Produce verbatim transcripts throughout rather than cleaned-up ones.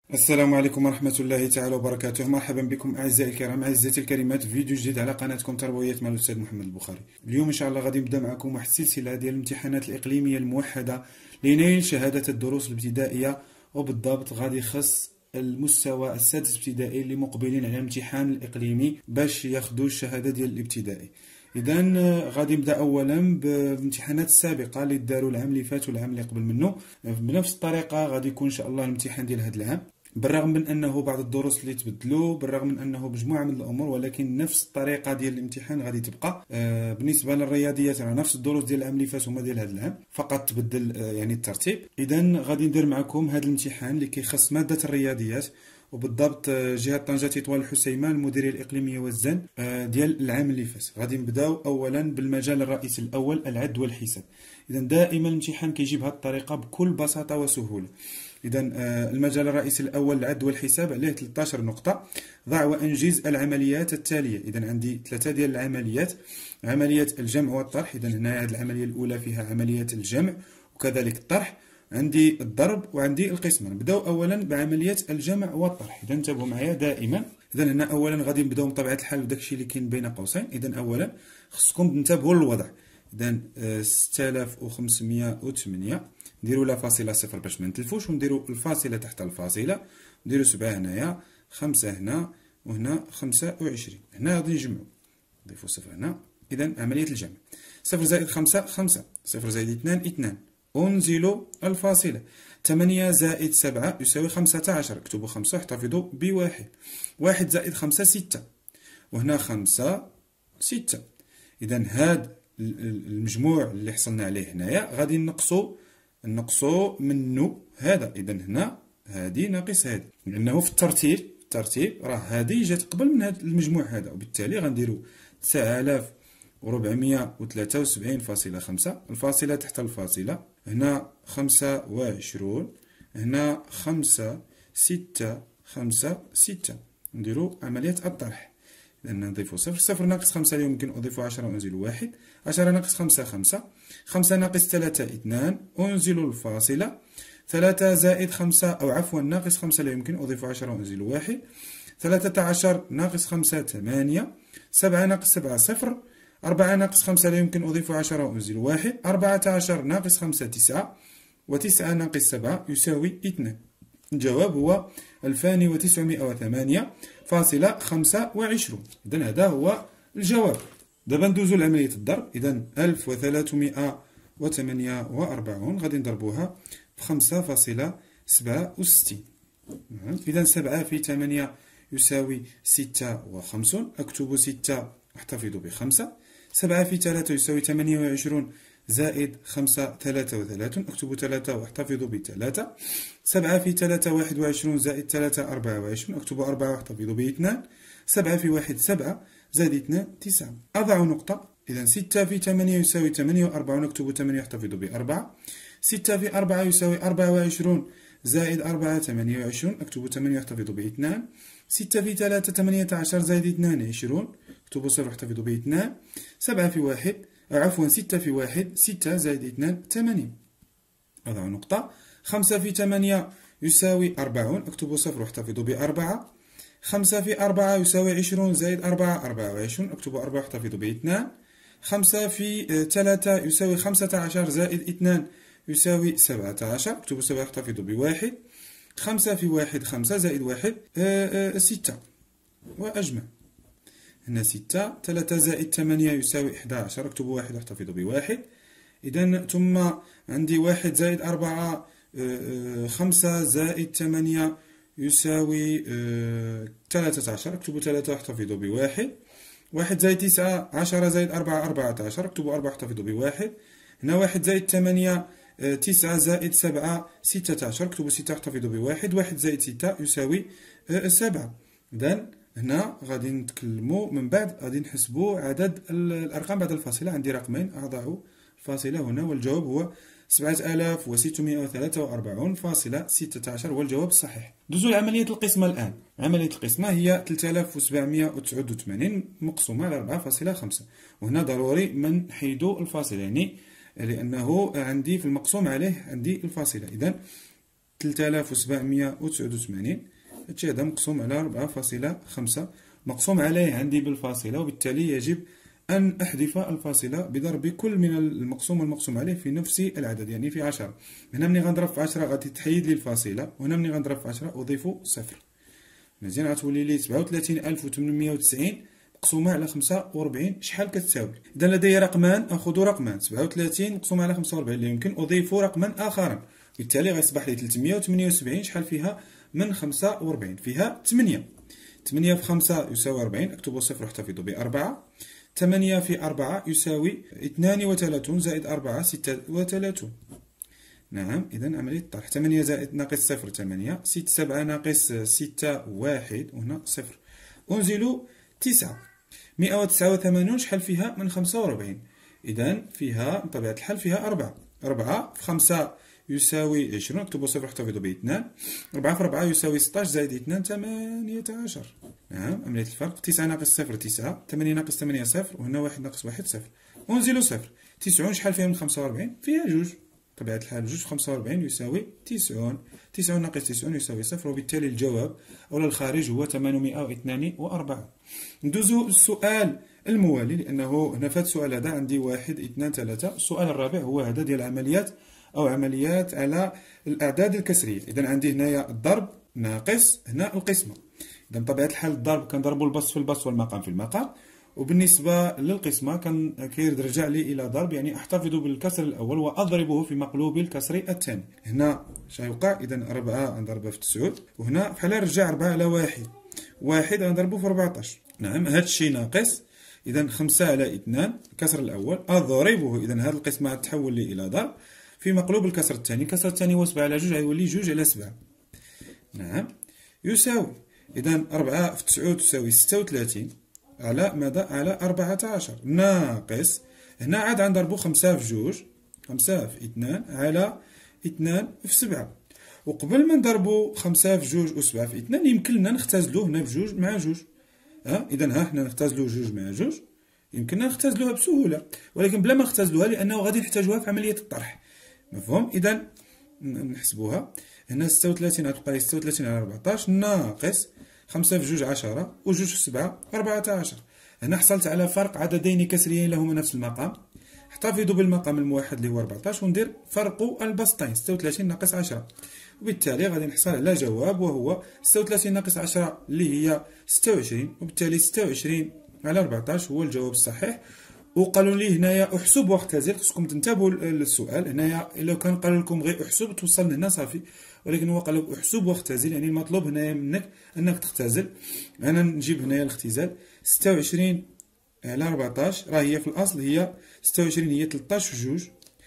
السلام عليكم ورحمة الله تعالى وبركاته. مرحبا بكم أعزائي الكرام، أعزائي الكريمات، في فيديو جديد على قناتكم تربويات مع الأستاذ محمد البخاري. اليوم إن شاء الله غادي نبدا معكم واحد السلسلة ديال الامتحانات الإقليمية الموحدة لنيل شهادة الدروس الابتدائية، وبالضبط غادي يخص المستوى السادس ابتدائي اللي مقبلين على الامتحان الإقليمي باش ياخذوا الشهادة ديال الابتدائي. إذا غادي نبدا أولا بالامتحانات السابقة اللي داروا العام اللي فات والعام اللي قبل منه بنفس الطريقة. غادي يكون إن شاء الله الامتحان ديال هذا العام، بالرغم من انه بعض الدروس اللي تبدلوا، بالرغم من انه مجموعه من الامور، ولكن نفس الطريقه ديال الامتحان غادي تبقى. آه بالنسبه للرياضيات راه نفس الدروس ديال العام اللي فات هما ديال هذا العام، فقط تبدل آه يعني الترتيب. اذا غادي ندير معكم هذا الامتحان اللي كيخص ماده الرياضيات، وبالضبط جهه طنجه تطوان الحسيمه المديريه الاقليميه والزن آه ديال العام اللي فات. غادي نبداو اولا بالمجال الرئيسي الاول، العد والحساب. اذا دائما الامتحان كيجي بهذه الطريقه بكل بساطه وسهوله. إذا المجال الرئيسي الأول العد والحساب عليه ثلاثة عشر نقطة. ضع وأنجز العمليات التالية. إذا عندي ثلاثة ديال العمليات: عملية الجمع والطرح. إذا هنا هذه العملية الأولى فيها عملية الجمع وكذلك الطرح. عندي الضرب وعندي القسمة. نبداو أولا بعملية الجمع والطرح. إذا انتبهوا معايا دائما. إذا هنا أولا غادي نبداو بطبيعة الحال وداكشي اللي كاين بين قوسين. إذا أولا خصكم تنتبهوا للوضع. إذا ستة آلاف وخمسمائة وثمانية نديرو لا فاصلة صفر باش ما نتلفوش، ونديرو الفاصلة تحت الفاصلة، نديرو سبعة هنايا، خمسة هنا، وهنا خمسة وعشرين. هنا غادي نجمعو، نضيفو صفر هنا. إذا عملية الجمع: صفر زائد خمسة خمسة، صفر زائد اثنان اثنان، أنزل الفاصلة. ثمانية زائد سبعة يساوي خمسة عشر، اكتبوا خمسة واحتفظوا بواحد. واحد زائد خمسة ستة، وهنا خمسة ستة. إذا هاد المجموع اللي حصلنا عليه هنايا غادي نقصو نقصو منه هذا. إذا هنا هادي ناقص هادي، لأنه في الترتيب الترتيب راه هادي جات قبل من هذا المجموع هذا، وبالتالي غنديرو تسعة آلاف وربعمائة وثلاثة وسبعين فاصلة خمسة، الفاصلة تحت الفاصلة، هنا خمسة وعشرون، هنا خمسة ستة خمسة ستة. نديرو عملية الطرح. لأن نضيفو صفر، صفر ناقص خمسة لا يمكن أضيف عشرة وأنزل واحد، عشرة ناقص خمسة خمسة، خمسة ناقص ثلاثة اثنان، أنزل الفاصلة. ثلاثة زائد خمسة أو عفوا ناقص خمسة لا يمكن أضيف عشرة وأنزل واحد، ثلاثة عشر ناقص خمسة ثمانية، سبعة ناقص سبعة صفر، أربعة ناقص خمسة لا يمكن أضيف عشرة وأنزل واحد، أربعة عشر ناقص خمسة تسعة، وتسعة ناقص سبعة يساوي اثنان. الجواب هو ألفان وتسعمائة وثمانية فاصلة خمسة وعشرين. إذن هذا هو الجواب. دابا ندوزو لعملية الضرب. إذا ألف وثلاثمائة وثمانية وأربعين غادي نضربوها بخمسة فاصلة سبعة وستين. إذا سبعة في ثمانية يساوي ستة وخمسون، أكتب ستة أحتفظ بخمسة. سبعة في ثلاثة يساوي ثمانية وعشرون زائد خمسة ثلاثة وثلاثون، أكتب ثلاثة وأحتفظ بثلاثة. سبعة في ثلاثة واحد وعشرون زائد ثلاثة أربعة وعشرون، أكتب أربعة وأحتفظ باثنان. سبعة في واحد سبعة زائد اثنان تسعة، أضع نقطة. إذا ستة في ثمانية يساوي ثمانية وأربعون، أكتب ثمانية أحتفظ بأربعة. ستة في أربعة يساوي أربعة وعشرون زائد أربعة ثمانية وعشرون، أكتب ثمانية أحتفظ باثنان. ستة في ثلاثة ثمانية عشر زائد اثنان عشرون، أكتب صفر أحتفظ باثنان. سبعة في واحد عفوا ستة في واحد ستة زائد اثنان ثمانية، أضع نقطة. خمسة في ثمانية يساوي أربعون، أكتب صفر واحتفظ بأربعة. خمسة في أربعة يساوي عشرون زائد أربعة أربعة وعشرون، أكتب أربعة واحتفظ باثنان. خمسة في ثلاثة يساوي خمسة عشر زائد اثنان يساوي سبعة عشر، أكتب سبعة واحتفظ بواحد. خمسة في واحد خمسة زائد واحد ستة، وأجمع. هنا ستة. ثلاثة زائد ثمانية يساوي أحد عشر، أكتب واحد واحتفظ بواحد. إذا ثم عندي واحد زائد أربعة، خمسة زائد ثمانية يساوي ثلاثة عشر، أكتب ثلاثة واحتفظ بواحد. واحد زائد تسعة، عشرة زائد أربعة أربعة عشر، أكتب أربعة واحتفظ بواحد. هنا واحد زائد ثمانية، تسعة زائد سبعة ستة عشر، أكتب ستة واحتفظ بواحد. واحد زائد ستة يساوي سبعة. إذا هنا غادي نتكلموا من بعد غادي نحسبوا عدد الأرقام بعد الفاصلة. عندي رقمين، أضع الفاصلة هنا، والجواب هو سبعة آلاف وستمائة وثلاثة وأربعين فاصلة ستة عشر هو الجواب الصحيح. دوزو لعملية القسمة الآن. عملية القسمة هي ثلاثة آلاف وسبعمائة وتسعة وثمانين مقسومة على أربعة فاصلة خمسة، وهنا ضروري من نحيدو الفاصلة، يعني لأنه عندي في المقسوم عليه عندي الفاصلة. إذا ثلاثة آلاف وسبعمية وتسعود وثمانين. هادشي هذا مقسوم على أربعة فاصلة خمسة مقسوم عليه عندي بالفاصلة، وبالتالي يجب أن أحذف الفاصلة بضرب كل من المقسوم والمقسوم عليه في نفس العدد، يعني في عشرة. هنا ملي غنضرب في عشرة غادي تحيد لي الفاصلة، وهنا ملي غنضرب في عشرة أضيف صفر. مزيان، غتولي لي سبعة وثلاثين ألف وثمنمية وتسعين مقسومة على خمسة وربعين شحال كتساوي؟ إذا لدي رقمان آخذ رقمان سبعة وثلاثين مقسومة على خمسة وربعين اللي يمكن أضيف رقما آخرا، بالتالي غيصبح لي ثلاثمية وثمانية وسبعين شحال فيها من خمسة وأربعين؟ فيها ثمانية. ثمانية في خمسة يساوي أربعين، أكتب صفر واحتفظ بأربعة. ثمانية في أربعة يساوي اثنان وثلاثون زائد أربعة ستة وثلاثون. نعم، إذا عملية الطرح ثمانية زائد ناقص صفر ثمانية، ستة سبعة ناقص ستة واحد وهنا صفر، أنزل تسعة. مئة وتسعة وثمانون شحال فيها من خمسة وربعين؟ إذا فيها بطبيعة الحال فيها أربعة. أربعة في خمسة يساوي عشرين، اكتبوا صفر احتفظ باثنان. أربعة في أربعة يساوي ستاش زائد اثنان ثمانية عشر. نعم، عملية الفرق تسعة ناقص صفر تسعة، ثمانية ناقص ثمانية صفر، وهنا واحد ناقص واحد صفر، أنزل صفر. تسعون شحال فيها من خمسة وربعين؟ فيها جوج. بطبيعة الحال جوج في خمسة وربعين يساوي تسعون. تسعون ناقص تسعون يساوي صفر، وبالتالي الجواب أو الخارج هو ثمانمائة واثنان وأربعين. ندوزو للسؤال الموالي، لأنه هنا في هذا السؤال هذا عندي واحد اثنان ثلاثة. السؤال الرابع هو هذا ديال العمليات أو عمليات على الأعداد الكسرية. إذا عندي هنايا الضرب ناقص هنا القسمة. إذا بطبيعة الحال الضرب كنضربو البسط في البسط والمقام في المقام، وبالنسبة للقسمة كان كيرجع لي إلى ضرب، يعني أحتفظ بالكسر الأول وأضربه في مقلوب الكسر الثاني. هنا شيوقع؟ إذا أربعة غنضربها في تسعود، وهنا بحال رجع أربعة على واحد، واحد غنضربو في أربعطاش. نعم، هذا الشيء ناقص. إذا خمسة على اثنان الكسر الأول أضربه، إذا هذه القسمة تحول لي إلى ضرب في مقلوب الكسر الثاني. الكسر الثاني هو سبعة على جوج، غيولي جوج على سبعة. نعم، يساوي إذا أربعة في تسعود تساوي ستة وثلاثين على ماذا؟ على أربعة عشر ناقص هنا عاد غنضربو خمسة في جوج، خمسة في اثنان على اثنان في سبعة. وقبل ما نضربو خمسة في جوج و سبعة في اثنان يمكن لنا نختزلو هنا بجوج مع جوج. ها إذا ها حنا نختزلو جوج مع جوج، يمكننا نختزلوها بسهولة، ولكن بلا ما نختزلوها لأنه غادي نحتاجوها في عملية الطرح. مفهوم؟ إذا نحسبوها. هنا ستة وثلاثين غتبقى لي ستة وثلاثين على أربعطاش ناقص خمسة في جوج عشرة وجوج في سبعة أربعة عشر. هنا حصلت على فرق عددين كسريين لهما نفس المقام. احتفظ بالمقام الموحد اللي هو أربعطاش وندير فرق البسطين ستة وثلاثين ناقص عشرة، وبالتالي غادي نحصل على جواب وهو ستة وثلاثين ناقص عشرة اللي هي ستة وعشرين، وبالتالي ستة وعشرين على أربعطاش هو الجواب الصحيح. وقالوا لي هنايا احسب واختزل، خصكم تنتبهوا للسؤال. هنايا الا كان قالوا لكم غير احسب توصل لهنا صافي، ولكن هو قال لك احسب واختزل، يعني المطلوب هنايا منك انك تختزل. انا نجيب هنايا الاختزال ستة وعشرين على أربعطاش، راه هي في الاصل هي ستة وعشرين هي ثلاثطاش في جوج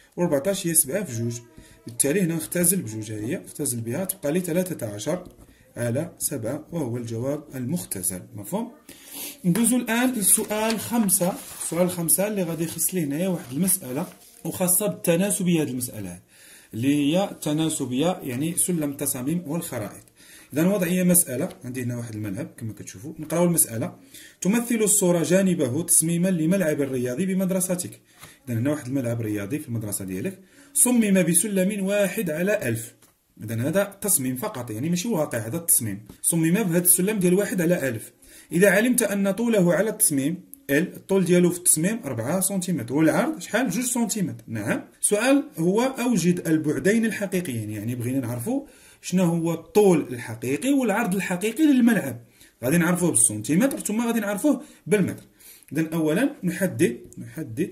و14 هي سبعة في جوج، بالتالي هنا نختزل بجوج، هي اختزل بها تبقى لي ثلاثة عشر على سبعة وهو الجواب المختزل. مفهوم؟ ندوزو الان للسؤال خمسة. السؤال خمسة اللي غادي يخص لي هنايا واحد المسألة وخاصة بالتناسبية. هذه المسألة اللي هي التناسبية يعني سلم التصاميم والخرائط. إذا وضعية مسألة، عندي هنا واحد الملعب كما كتشوفوا. نقراو المسألة. تمثل الصورة جانبه تصميما لملعب رياضي بمدرستك. إذا هنا واحد الملعب رياضي في المدرسة ديالك صمم بسلم واحد على ألف. إذا هذا تصميم فقط، يعني ماشي واقع، هذا التصميم صمم بهذا السلم ديال واحد على ألف. إذا علمت أن طوله على التصميم ال، الطول ديالو في التصميم أربعة سنتيمتر والعرض شحال؟ جوج سنتيمتر. نعم، السؤال هو أوجد البعدين الحقيقيين، يعني بغينا نعرفوا شنو هو الطول الحقيقي والعرض الحقيقي للملعب. غادي نعرفوه بالسنتيمتر ثم غادي نعرفوه بالمتر. إذا أولا نحدد نحدد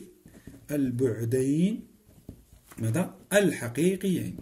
البعدين ماذا؟ الحقيقيين.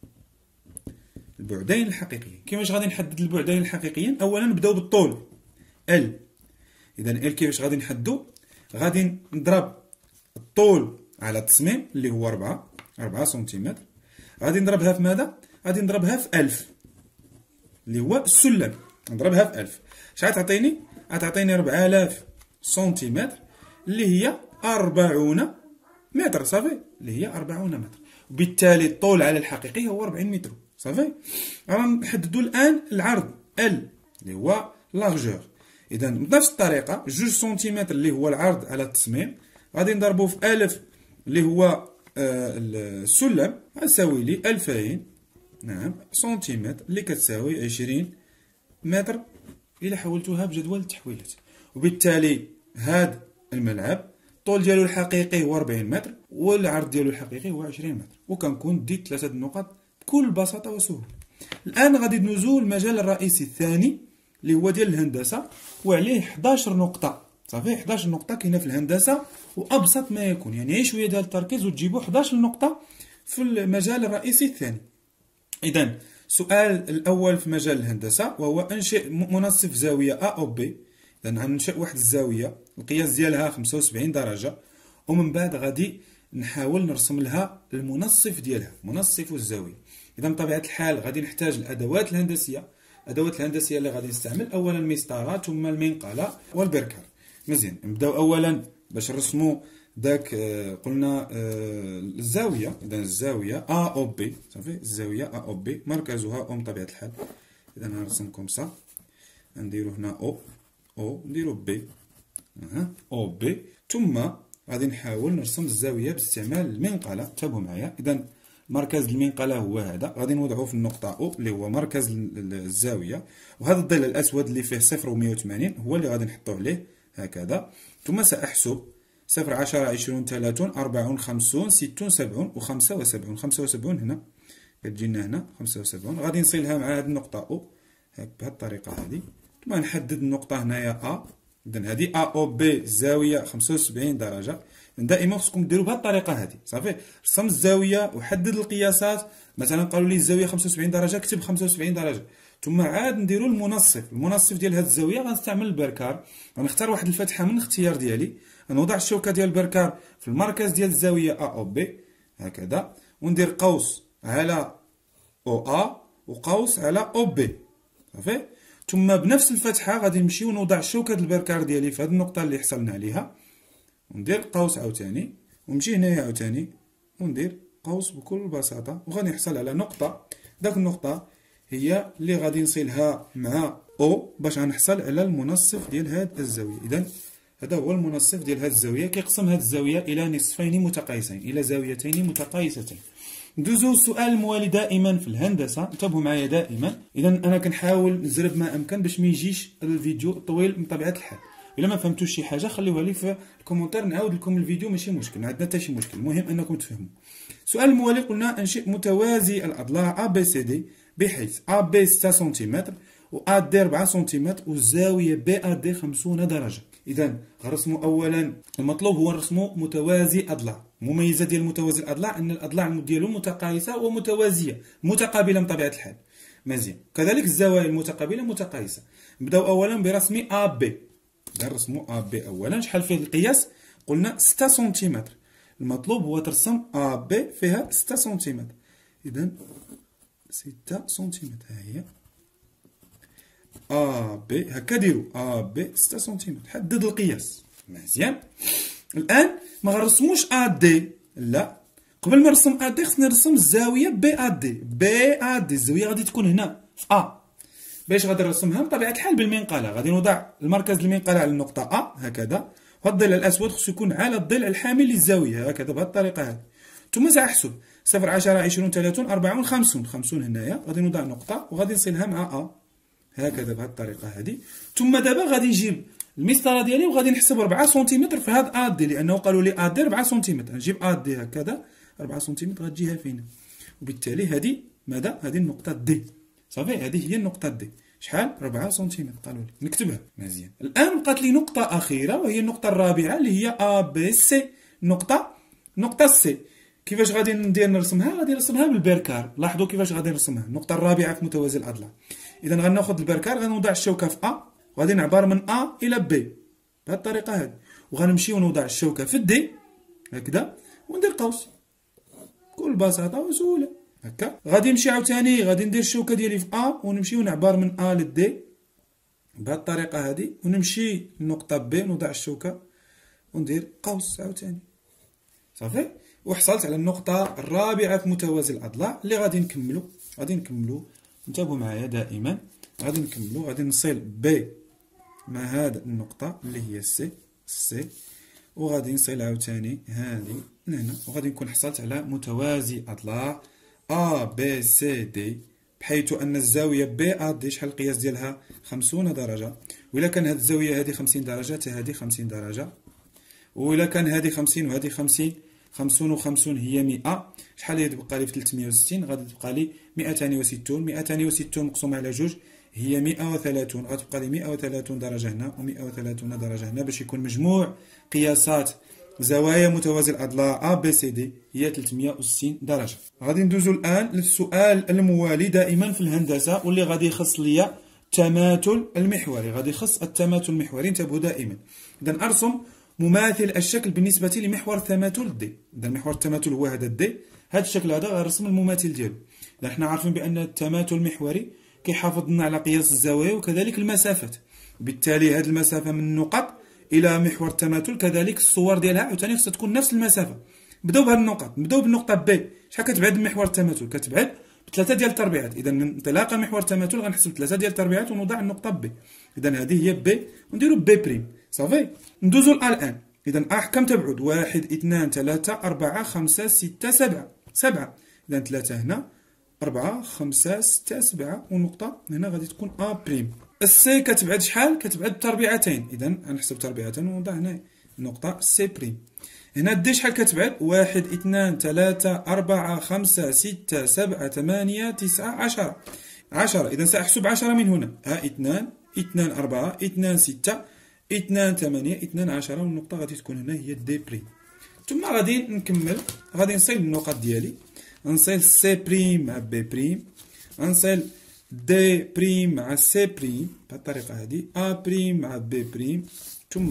البعدين الحقيقيين كيفاش غادي نحدد البعدين الحقيقيين؟ أولا نبداو بالطول ال. إذا ال كيفاش غادي نحدو؟ غادي نضرب الطول على التصميم اللي هو أربعة أربعة سنتيمتر، غادي نضربها في ماذا؟ غادي نضربها في ألف اللي هو السلم، نضربها في ألف. شحال تعطيني؟ غتعطيني أربعة آلاف سنتيمتر اللي هي أربعون متر، صافي، اللي هي أربعون متر. وبالتالي الطول على الحقيقي هو أربعين متر، صافي. غنحددو الآن العرض ال اللي هو لارجور. إذا بنفس الطريقة جوج سنتيمتر اللي هو العرض على التصميم غادي نضربو في ألف اللي هو آه السلم، غتساوي لي ألفين نعم سنتيمتر اللي كتساوي عشرين متر إلا حولتوها بجدول التحويلات. وبالتالي هاد الملعب الطول ديالو الحقيقي هو أربعين متر والعرض ديالو الحقيقي هو عشرين متر، وكنكون ديت ثلاثة النقط بكل بساطة وسهولة. الآن غادي ندوزو المجال الرئيسي الثاني اللي هو ديال الهندسة، وعليه حداش نقطة. صافي حداش نقطة كاينة في الهندسة، وأبسط ما يكون يعني غير شوية ديال التركيز وتجيبو حداش نقطة في المجال الرئيسي الثاني. إذا السؤال الأول في مجال الهندسة وهو أنشئ منصف زاوية أ أو بي. إذا غننشئ واحد الزاوية القياس ديالها خمسة وسبعين درجة، ومن بعد غادي نحاول نرسم لها المنصف ديالها، منصف الزاوية. إذا بطبيعة الحال غادي نحتاج الأدوات الهندسية. الأدوات الهندسية اللي غادي نستعمل أولا المسطرة ثم المنقلة والبركر. مزيان، نبداو أولا باش نرسمو داك قلنا الزاوية. إذا الزاوية أ أو بي، صافي الزاوية أ أو بي مركزها أو بطبيعة الحال. إذا غنرسم كومسا، نديرو هنا أو أو نديرو بي أه. أو بي، ثم غادي نحاول نرسم الزاوية باستعمال المنقلة. انتبهوا معايا. إذا مركز المنقلة هو هذا، غادي نوضعوه في النقطة أو اللي هو مركز الزاوية، وهذا الضلع الأسود اللي فيه صفر ومية وثمانين هو اللي غادي نحطو عليه هكذا. ثم سأحسب صفر عشرة عشرون ثلاثون أربعون خمسون ستون سبعون وخمسة وسبعون. خمسة وسبعون هنا كتجينا هنا خمسة وسبعون، غادي نصلها مع هذه النقطة أو هاك بهذه الطريقة هذه. ثم نحدد النقطة هنايا أ. إذا هذه أ أو بي الزاوية خمسة وسبعين درجة. دائما خصكم ديروا بهذه الطريقة هذه. صافي رسم الزاوية وحدد القياسات. مثلا قالوا لي الزاوية خمسة وسبعين درجة، كتب خمسة وسبعين درجة. ثم عاد نديروا المنصف. المنصف ديال هذه الزاوية غنستعمل البركار. غنختار واحد الفتحة من الاختيار ديالي، غنوضع الشوكة ديال البركار في المركز ديال الزاوية أ أو بي هكذا، وندير قوس على أو أ وقوس على أو بي. صافي. ثم بنفس الفتحة غادي نمشي ونوضع شوكة البركار ديالي في هذه النقطة اللي حصلنا عليها، وندير قوس عاوتاني، ونمشي هنايا عاوتاني وندير قوس بكل بساطة، وغادي نحصل على نقطة. داك النقطة هي اللي غادي نصلها مع أو باش غنحصل على المنصف ديال هاد الزاوية. إذا هذا هو المنصف ديال هاد الزاوية. كيقسم هاد الزاوية إلى نصفين متقايسين، إلى زاويتين متقايستين. ندوزو السؤال الموالي دائما في الهندسة. انتبهوا معايا دائما. إذا أنا كنحاول نزرب ما أمكن باش ما يجيش الفيديو طويل بطبيعة الحال. إلا ما فهمتوش شي حاجة خليوها لي في الكومنتير، نعاود لكم الفيديو ماشي مشكل، ما عندنا حتى شي مشكل، المهم أنكم تفهموا. السؤال الموالي قلنا أنشئ متوازي الأضلاع أ بي سي دي بحيث أ بي ستة سنتيمتر و أ دي أربعة سنتيمتر والزاوية بي أ دي خمسين درجة. إذا غنرسمو أولا، المطلوب هو نرسمو متوازي أضلاع. المميزة ديال متوازي الأضلاع أن الأضلاع ديالو متقايسة ومتوازية متقابلة بطبيعة الحال. مزيان. كذلك الزوايا المتقابلة متقايسة. نبداو أولا برسم أ بي. نرسمو أ بي أولا. شحال فيه القياس؟ قلنا ستة سنتيمتر. المطلوب هو ترسم أ بي فيها ستة سنتيمتر. إذا ستة سنتيمتر ها هي أ بي. هكا ديرو أ بي ستة سنتيمتر. حدد القياس. مزيان. الآن ما غنرسموش أ دي، لا، قبل ما نرسم أ دي خصني نرسم الزاوية بي أ دي. بي أ دي الزاوية غادي تكون هنا في أ. باش غادي نرسمها بطبيعة الحال بالمنقلة. غادي نوضع المركز المنقلة على النقطة أ هكذا، وهذا الضلع الأسود خصو يكون على الضلع الحامل للزاوية هكذا بهذه الطريقة هذه. ثم سأحسب صفر عشرة عشرون ثلاثون أربعون خمسون. خمسون هنايا غادي نوضع نقطة وغادي نصلها مع أ هكذا بهذه الطريقة هذه. ثم دابا غادي نجيب المسطرة ديالي وغادي نحسب أربعة سنتيمتر في هاد أ دي، لأنه قالوا لي أ دي أربعة سنتيمتر. نجيب أ دي هكذا أربعة سنتيمتر غتجيها فينا، وبالتالي هذه ماذا؟ هذه النقطة دي. صافي هذه هي النقطة دي. شحال؟ أربعة سنتيمتر قالوا لي. نكتبها. مزيان. الآن بقات لي نقطة أخيرة وهي النقطة الرابعة اللي هي أ بي سي. نقطة نقطة سي. كيفاش غادي ندير نرسمها؟ غادي نرسمها بالبركار. لاحظوا كيفاش غادي نرسمها. النقطة الرابعة في متوازي الأضلاع. إذا غناخذ البركار، غنوضع الشوكة في أ وغادي نعبر من أ إلى بي بهذه الطريقة هذه، وغنمشي ونوضع الشوكة في دي هكذا وندير قوس بكل بساطة وسهولة هكا. غادي نمشي عاوتاني غادي ندير الشوكة ديالي في أ ونمشي ونعبر من أ لدي بهذه الطريقة هذه، ونمشي للنقطة بي نوضع الشوكة وندير قوس عاوتاني. صافي. وحصلت على النقطة الرابعة في متوازي الأضلاع اللي غادي نكملو. غادي نكملو. انتبهوا معايا دائما. غادي نكملو. غادي نصل بي مع هاد النقطة اللي هي سي سي، وغادي نصل عاوتاني هادي لهنا، وغادي نكون حصلت على متوازي أضلاع A B C D، بحيث أن الزاوية بي أ دي شحال القياس ديالها خمسون درجة، وإلا كان هاد الزاوية هادي خمسين درجة حتى هادي خمسين درجة، وإلا كان هادي خمسين وهادي خمسين، خمسون وخمسون هي مئة، شحال هي تبقى لي في ثلاثمية وستين؟ غادي تبقى لي مئتان وستون، مئتان وستون مقسوم على جوج هي مئة وثلاثون، غتبقى لي مئة وثلاثون درجة هنا ومئة وثلاثون درجة هنا، باش يكون مجموع قياسات زوايا متوازي الأضلاع A B C D هي ثلاثمية وستين درجة. غادي ندوزو الآن للسؤال الموالي دائما في الهندسة، واللي غادي يخص ليا التماثل المحوري، غادي يخص التماثل المحوري. انتبهوا دائما. إذا أرسم مماثل الشكل بالنسبة لمحور تماثل دي. إذا محور التماثل هو هذا دي، هذا الشكل هذا غنرسم المماثل ديالو. إذا حنا عارفين بأن التماثل المحوري كيحافظ لنا على قياس الزوايا وكذلك المسافات، بالتالي هذه المسافة من النقط الى محور التماثل كذلك الصور ديالها عاوتاني خصها تكون نفس المسافه. نبداو بهاد النقط، نبداو بالنقطه بي، شحال كتبعد من محور التماثل؟ كتبعد بثلاثه ديال التربيعات. اذا من انطلاقه محور التماثل غنحسب ثلاثه ديال التربيعات ونوضع النقطه بي. اذا هذه هي بي ونديرو بي بريم صافي. ندوزو لأ الان. اذا ا كم تبعد؟ واحد اثنان ثلاثه اربعه خمسه سته سبعه، سبعه. اذا ثلاثه هنا، أربعة خمسة ستة سبعة، والنقطة هنا غادي تكون أ بريم. السي كتبعد شحال؟ كتبعد تربيعتين، إذا غنحسب تربيعتين ونوضع هنا النقطة سي بريم. هنا دي شحال كتبعد؟ واحد اثنان ثلاثة أربعة خمسة ستة سبعة ثمانية تسعة عشرة، عشرة. إذا سأحسب عشرة من هنا، ها اثنان، اثنان أربعة، اثنان ستة، اثنان ثمانية، اثنان عشرة، والنقطة غادي تكون هنا هي دي بريم. ثم غادي نكمل، غادي نصيل النقط ديالي، نصيل سي بريم مع بي بريم، نصيل دي بريم مع سي بريم بهذه الطريقة هذه، أ بريم مع بي بريم، ثم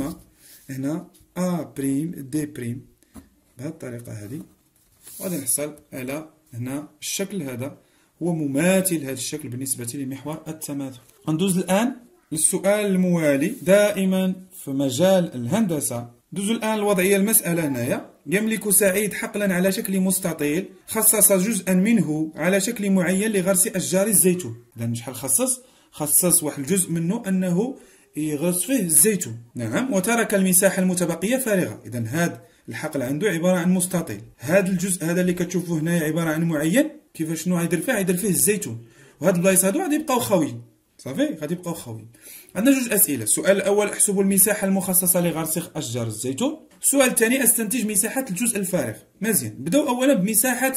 هنا أ بريم دي بريم بهذه الطريقة هذه. وغادي نحصل على هنا الشكل هذا هو مماثل هذا الشكل بالنسبة لمحور التماثل. غندوز الآن للسؤال الموالي دائما في مجال الهندسة. ندوزو الآن الوضعية المسألة هنايا. يملك سعيد حقلا على شكل مستطيل، خصص جزءا منه على شكل معين لغرس أشجار الزيتون. إذا شحال خصص؟ خصص واحد الجزء منه أنه يغرس فيه الزيتون، نعم، وترك المساحة المتبقية فارغة. إذا هذا الحقل عنده عبارة عن مستطيل، هذا الجزء هذا اللي كتشوفوه هنايا عبارة عن معين، كيفاش شنو غيدير فيه؟ غيدير فيه الزيتون، وهاد البلايص هادو غادي يبقاو خاويين صافي، غادي يبقاو خاويين. عندنا جوج أسئلة. السؤال الأول احسبوا المساحة المخصصة لغرس أشجار الزيتون. السؤال الثاني استنتج مساحة الجزء الفارغ. مزيان، بداو أولا بمساحة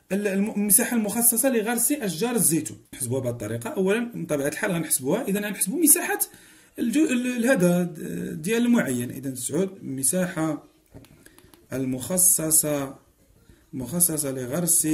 المساحة المخصصة لغرس أشجار الزيتون. نحسبوها بهذه الطريقة. أولا بطبيعة الحال غنحسبوها، إذا غنحسبوا مساحة هذا ديال المعين. إذا تسعود المساحة المخصصة مخصصة لغرس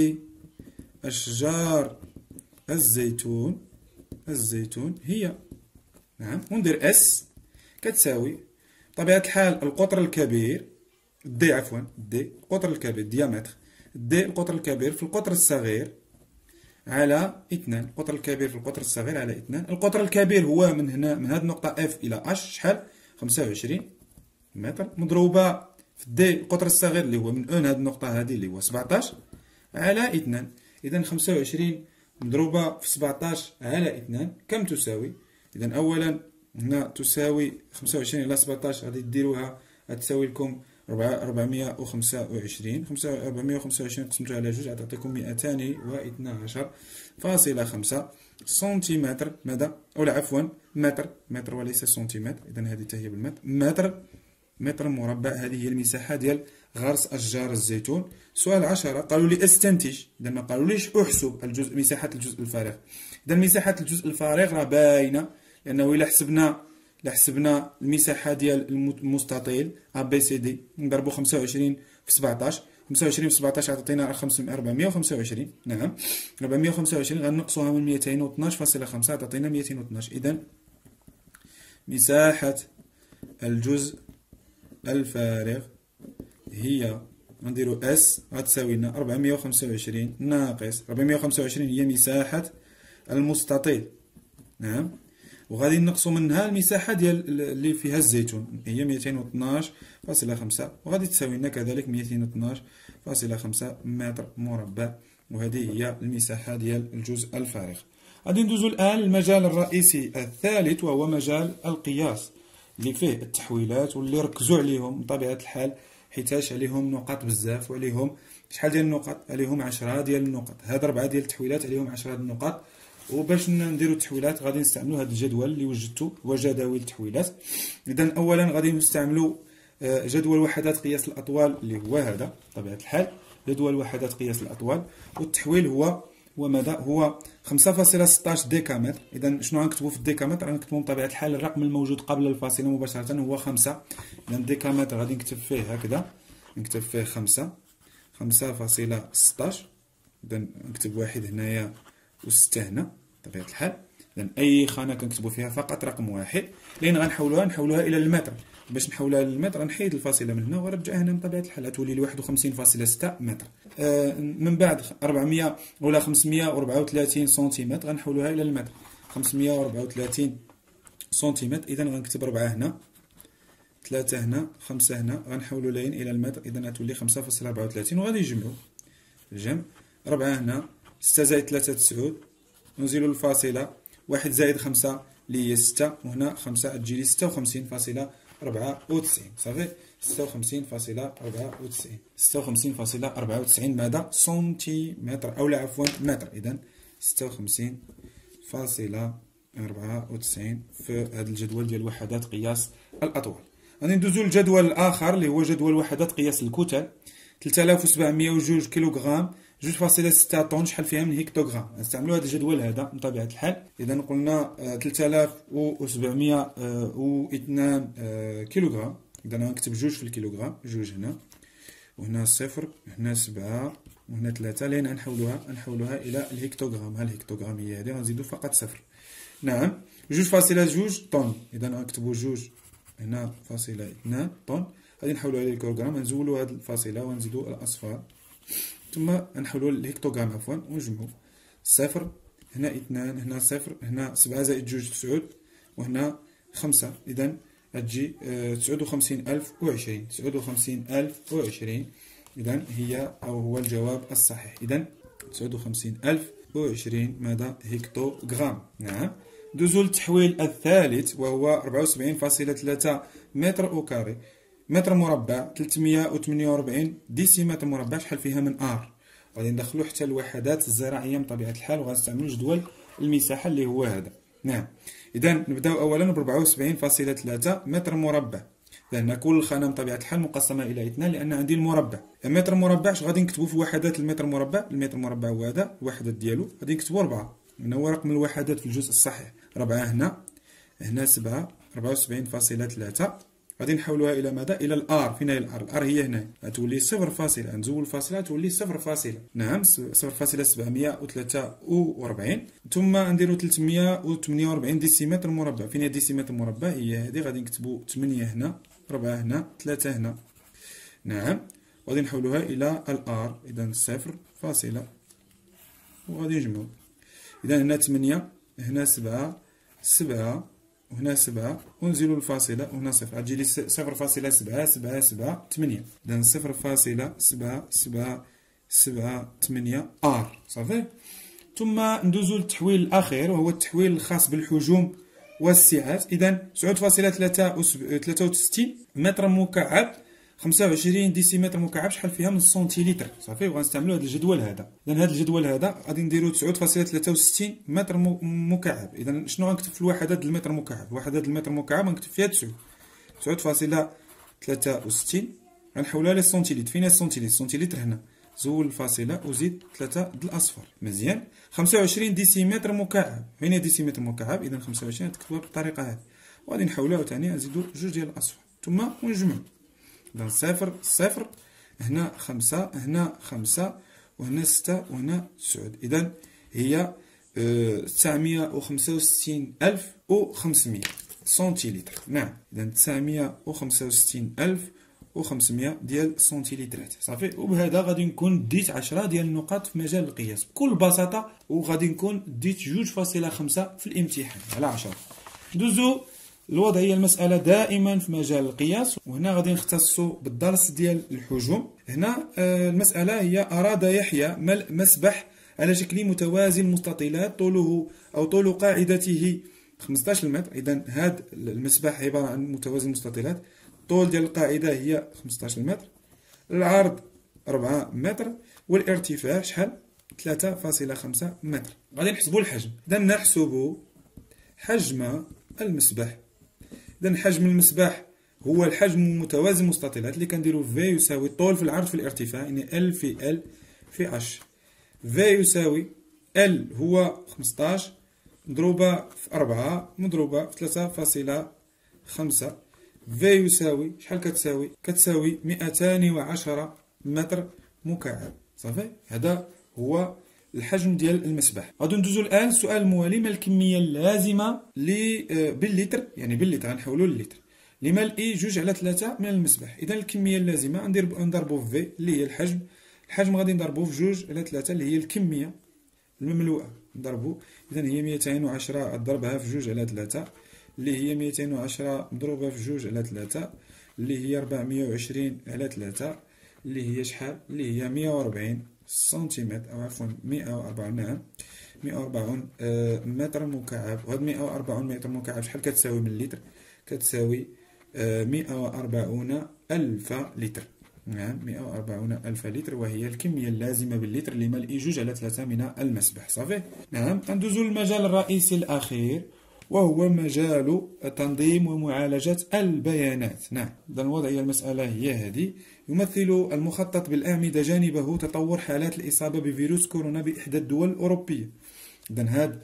أشجار الزيتون الزيتون هي، نعم، وندير اس كتساوي بطبيعة الحال القطر الكبير دي، عفوا دي القطر الكبير ديامتر دي القطر الكبير في القطر الصغير على اثنان، القطر الكبير في القطر الصغير على اثنان. القطر الكبير هو من هنا من هذه النقطة اف إلى اش شحال؟ خمسة وعشرين متر، مضروبة في دي القطر الصغير اللي هو من اون هذه النقطة هذه اللي هو سبعطاش على اثنان. إذا خمسة وعشرين مضروبة في سبعطاش على اثنان كم تساوي؟ إذا أولا هنا تساوي خمسة وعشرين على سبعطاش، غادي ديروها غتساوي لكم ربعمية وخمسة وعشرين، ربعمية وخمسة وعشرين قسمتوها على جوج غتعطيكم مئتان واثنى عشر فاصلة خمسة سنتيمتر. ماذا؟ أو لا عفوا متر، متر وليس سنتيمتر. إذا هذه حتى هي بالمتر، متر متر مربع. هذه هي المساحة ديال غرس أشجار الزيتون. سؤال عشرة قالوا لي استنتج، إذا ما قالوا ليش أحسب الجزء مساحة الجزء الفارغ. إذا مساحة الجزء الفارغ راه باينة، لأنه إلا حسبنا إلا حسبنا المساحة ديال المستطيل أ بي سي دي نضربو خمسة وعشرين في سبعطاش، خمسة وعشرين في سبعطاش عطينا ربعمية وخمسة وعشرين، نعم، ربعمية وخمسة وعشرين غنقصوها من مئتين واثناش فاصلة خمسة تعطينا مئتين واثناش. إذا مساحة الجزء الفارغ هي نديرو اس غتساوي لنا ربعمية وخمسة وعشرين ناقص ربعمية وخمسة وعشرين هي مساحة المستطيل، نعم، وغادي نقصوا منها المساحة ديال اللي فيها الزيتون هي مئتين واثناش فاصلة خمسة، وغادي تساوي لنا كذلك مئتين واثناش فاصلة خمسة متر مربع، وهذه هي المساحة ديال الجزء الفارغ. غادي ندوزو الآن للمجال الرئيسي الثالث، وهو مجال القياس اللي فيه التحويلات واللي ركزوا عليهم بطبيعة الحال حيتاش عليهم نقاط بزاف وعليهم شحال ديال النقط؟ عليهم عشرة ديال النقط. هاد أربعة ديال التحويلات عليهم عشرة ديال النقط. وباش نديرو التحويلات غادي نستعملو هاد الجدول اللي وجدتو، هو جداول التحويلات. اذا اولا غادي نستعملو جدول وحدات قياس الاطوال اللي هو هذا بطبيعه الحال، جدول وحدات قياس الاطوال. والتحويل هو هو ماذا؟ هو خمسة فاصلة ستطاش ديكامتر. اذا شنو غنكتبو في الديكامتر؟ غنكتبو بطبيعه الحال الرقم الموجود قبل الفاصله مباشره هو خمسة. اذا الديكامتر غادي نكتب فيه هكذا، نكتب فيه خمسة، خمسة فاصلة ستطاش. اذا نكتب واحد هنايا وستة هنا بطبيعه الحال. اذا اي خانه كنكتبوا فيها فقط رقم واحد. لين غنحولوها نحولوها الى المتر. باش نحولها للمتر غنحيد الفاصله من هنا ونرجعها هنا بطبيعه الحال غتولي لي واحد وخمسين فاصلة ستة متر. آه من بعد أربعمية ولا خمسمية وأربعة وثلاثين سنتيمتر غنحولوها الى المتر. خمسمية وأربعة وثلاثين سنتيمتر. اذا غنكتب أربعة هنا، ثلاثة هنا، خمسة هنا، غنحولوا لين الى المتر. اذا غتولي خمسة فاصلة أربعة وثلاثين وغادي نجمعوا الجمع. أربعة هنا، ستة زائد ثلاثة تسعود، نزيلوا الفاصله، واحد زائد خمسة اللي هي ستة، وهنا خمسة تجي لي ستة وخمسين فاصلة أربعة وتسعين. صافي ستة وخمسين فاصلة أربعة وتسعين، ستة وخمسين فاصلة أربعة وتسعين ماذا؟ سنتيمتر او لا عفوا متر. اذا ستة وخمسين فاصلة أربعة وتسعين في هذا الجدول ديال وحدات قياس الاطوال. غادي ندوزو للجدول الاخر اللي هو جدول وحدات قياس الكتل. ثلاثة آلاف وسبعمية وجوج كيلوغرام، جوج فاصلة ستة طن، شحال فيها من هكتوغرام. نستعملوا هذا الجدول هذا بطبيعه الحال. اذا قلنا ثلاثة آلاف وسبعمية واثنان كيلوغرام. اذا غنكتب جوج في الكيلوغرام، جوج هنا وهنا صفر، هنا سبعة وهنا ثلاثة. لين نحولوها نحولوها الى الهكتوغرام. ها الهكتوغرام هي هذه، غنزيدوا فقط صفر. نعم جوج فاصلة جوج طن. اذا غنكتبوا جوج هنا فاصلة اثنان طن. غادي نحولوها الى الكيلوغرام، نزولوا هذه الفاصله ونزيدوا الاصفار، ثم نحولوا للهكتوغرام عفوا ونجمعوا. صفر هنا اثنان، هنا صفر، هنا سبعة زائد جوج تسعود، وهنا خمسة. اذا غتجي تسعود وخمسين ألف وعشرين، تسعود وخمسين ألف وعشرين. اذا هي او هو الجواب الصحيح. اذا تسعود وخمسين ألف وعشرين ماذا؟ هكتوغرام. نعم. دوزو للتحويل الثالث وهو أربعة وسبعين فاصلة ثلاثة متر او كاري، متر مربع، ثلاثمية وثمانية وأربعين ديسيمتر مربع. شحال فيها من ار؟ غادي ندخلو حتى الوحدات الزراعيه بطبيعه الحال، وغنستعملو جدول المساحه اللي هو هذا. نعم. اذا نبداو اولا ب أربعة وسبعين فاصلة ثلاثة متر مربع، لان كل خانه بطبيعه الحال مقسمه الى اثنان لان عندي المربع. المتر مربع اش غادي نكتبو في وحدات المتر مربع؟ المتر مربع هو هذا، الوحدات ديالو غادي نكتبو أربعة. هنا هو رقم الوحدات في الجزء الصحيح. أربعة هنا، هنا سبعة، أربعة وسبعين فاصلة ثلاثة. غادي نحولوها الى ماذا؟ الى الار. فين هي الار؟ الار هي هنا، غتولي صفر فاصلة، نزول الفاصله تولي صفر فاصلة. نعم صفر فاصلة سبعمية وثلاثة وأربعين. ثم نديرو ثلاثمية وثمانية وأربعين ديسيمتر مربع. فين هي ديسيمتر مربع؟ هي هذه. غادي نكتبو ثمانية هنا، أربعة هنا، ثلاثة هنا. نعم. وغادي نحولوها الى الار. اذا صفر فاصلة وغادي نجمعو. اذا هنا ثمانية، هنا سبعة، سبعة، وهنا سبعة، ونزيلو الفاصلة، وهنا صفر. غتجي لي صفر فاصلة سبعة سبعة سبعة ثمانية. إذا صفر فاصلة سبعة سبعة سبعة ثمانية ار. صافي. ثم ندوزو للتحويل الأخير وهو التحويل الخاص بالحجوم والسعات. إذا تسعود فاصلة ثلاثة وستين متر مكعب، خمسة وعشرين ديسيمتر مكعب. شحال فيها من سنتيلتر؟ صافي. وغنستعملوا هذا الجدول هذا. اذا هذا الجدول هذا غادي نديرو تسعود فاصلة ثلاثة وستين متر مكعب. اذا شنو غنكتب في الوحدات المتر مكعب؟ وحدات المتر مكعب غنكتب فيها تسعود. تسعود فاصلة ثلاثة وستين غنحولها للسنتيلتر. فين السنتيلتر؟ السنتيلتر هنا. زول الفاصله وزيد ثلاثة د الاصفر. مزيان. خمسة وعشرين ديسيمتر مكعب. فين هي ديسيمتر مكعب؟ اذا خمسة وعشرين تكتبوها بالطريقه هذه، وغادي نحولوها ثاني نزيدو جوج ديال الاصفر ثم ونجمعو. إذا صفر صفر، هنا خمسة، هنا خمسة، وهنا ستة، وهنا تسعود. إذا هي تسعمية وخمسة وستين ألف وخمسمية سنتيلتر. نعم. إذا تسعمية وخمسة وستين ألف وخمسمية ديال سنتيلترات. صافي. وبهذا غادي نكون ديت عشرة ديال النقاط في مجال القياس بكل بساطة، وغادي نكون ديت جوج فاصلة خمسة في الامتحان على عشرة. دوزو الوضعيه المساله دائما في مجال القياس، وهنا غادي نختصوا بالدرس ديال الحجوم. هنا المساله هي اراد يحيى ملء مسبح على شكل متوازي مستطيلات طوله او طول قاعدته خمسطاش متر. اذا هذا المسبح عباره عن متوازي مستطيلات، الطول ديال القاعده هي خمسطاش متر، العرض أربعة متر، والارتفاع شحال؟ ثلاثة فاصلة خمسة متر. غادي نحسبوا الحجم. إذا نحسبوا حجم المسبح. إذا حجم المسبح هو الحجم المتوازي المستطيل، هاد اللي كنديرو في يساوي الطول في العرض في الارتفاع، يعني ال في ال في عشرة. في يساوي ال هو خمسطاش مضروبة في أربعة مضروبة في ثلاثة فاصلة خمسة. في يساوي شحال كتساوي؟ كتساوي مئتان وعشرة متر مكعب. صافي، هذا هو الحجم ديال المسبح. غادي ندوزو الان السؤال الموالي: ما الكميه اللازمه ل باللتر، يعني باللتر غنحولو للتر، لملء جوج على ثلاثة من المسبح. اذا الكميه اللازمه ندير نضربو في في اللي هي الحجم، الحجم غادي نضربوه في جوج على ثلاثة اللي هي الكميه المملوءه، نضربو. اذا هي مئتين وعشرة ضربها في جوج على ثلاثة اللي هي مئتين وعشرة مضروبه في جوج على ثلاثة اللي هي أربعمائة وعشرين على ثلاثة اللي هي شحال؟ اللي هي مئة وأربعين سنتيمتر، او عفوا مئة وأربعين، نعم مئة وأربعين آه متر مكعب. وهاد مئة وأربعين متر مكعب شحال كتساوي باللتر؟ كتساوي آه مئة وأربعين ألف لتر. نعم مئة وأربعين ألف لتر، وهي الكمية اللازمة باللتر لملء جوج على ثلاثة من المسبح. صافي. نعم، ندوزو للمجال الرئيسي الأخير، وهو مجال تنظيم ومعالجة البيانات. نعم، إذا الوضعية المسألة هي هذه: يمثل المخطط بالأعمدة جانبه تطور حالات الإصابة بفيروس كورونا بإحدى الدول الأوروبية. إذا هذا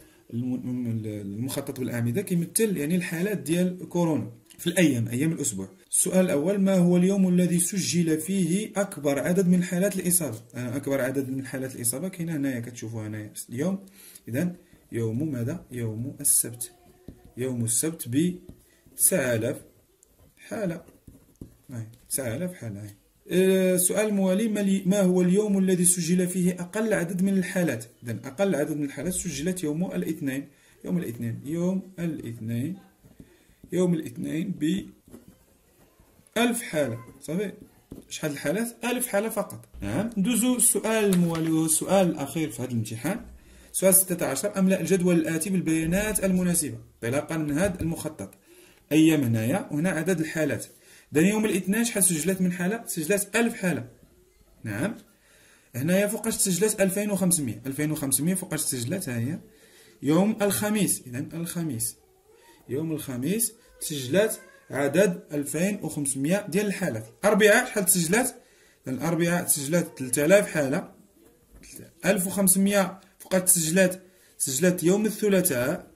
المخطط بالأعمدة كيمثل يعني الحالات ديال كورونا في الأيام، أيام الأسبوع. السؤال الأول: ما هو اليوم الذي سجل فيه أكبر عدد من حالات الإصابة؟ أكبر عدد من حالات الإصابة كاينة هنايا، كتشوفوا هنايا اليوم. إذا يوم ماذا؟ يوم السبت. يوم السبت ب تسعة آلاف حالة. تسعة آلاف حالة. السؤال الموالي: ما هو اليوم الذي سجل فيه أقل عدد من الحالات؟ إذن أقل عدد من الحالات سجلت يوم الاثنين. يوم الاثنين يوم الاثنين يوم الاثنين ب ألف حالة. صافي، شحال الحالات؟ ألف حالة فقط. نعم. ندوزو السؤال الموالي وهو السؤال الأخير في هذا الامتحان. سؤال ستة عشر: أملأ الجدول الآتي بالبيانات المناسبة انطلاقا من هذا المخطط. أيام هنايا وهنا عدد الحالات. إذا يوم الاثنين شحال سجلت من حالة؟ سجلت ألف حالة. نعم. هنايا فوقاش تسجلت؟ ألفين وخمسمائة. ألفين وخمسمائة فوقاش تسجلت؟ ها هي. يوم الخميس، إذا الخميس يوم الخميس تسجلت عدد ألفين وخمسمائة ديال الحالات. الأربعاء شحال تسجلت؟ الأربعاء تسجلت ثلاثة آلاف حالة. ألف وخمسمائة فوقاش تسجلت؟ تسجلت يوم الثلاثاء.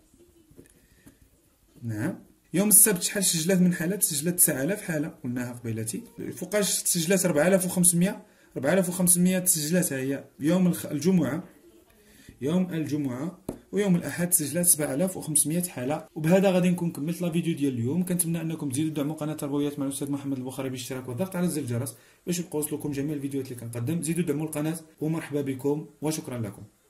نعم. يوم السبت شحال سجلت من حالات؟ سجلت تسعة آلاف حالة، قلناها قبيلتي. فوقاش تسجلت؟ أربعة آلاف وخمسمائة. أربعة آلاف وخمسمائة تسجلت هي يوم الجمعة. يوم الجمعة ويوم الأحد تسجلت سبعة آلاف وخمسمائة حالة. وبهذا غادي نكون كملت لا فيديو ديال اليوم. كنتمنى انكم تزيدوا تدعموا قناة تربويات مع الاستاذ محمد البخاري بالاشتراك والضغط على زر الجرس باش يبقى يوصلكم جميع الفيديوهات اللي كنقدم. زيدوا دعموا القناة ومرحبا بكم وشكرا لكم.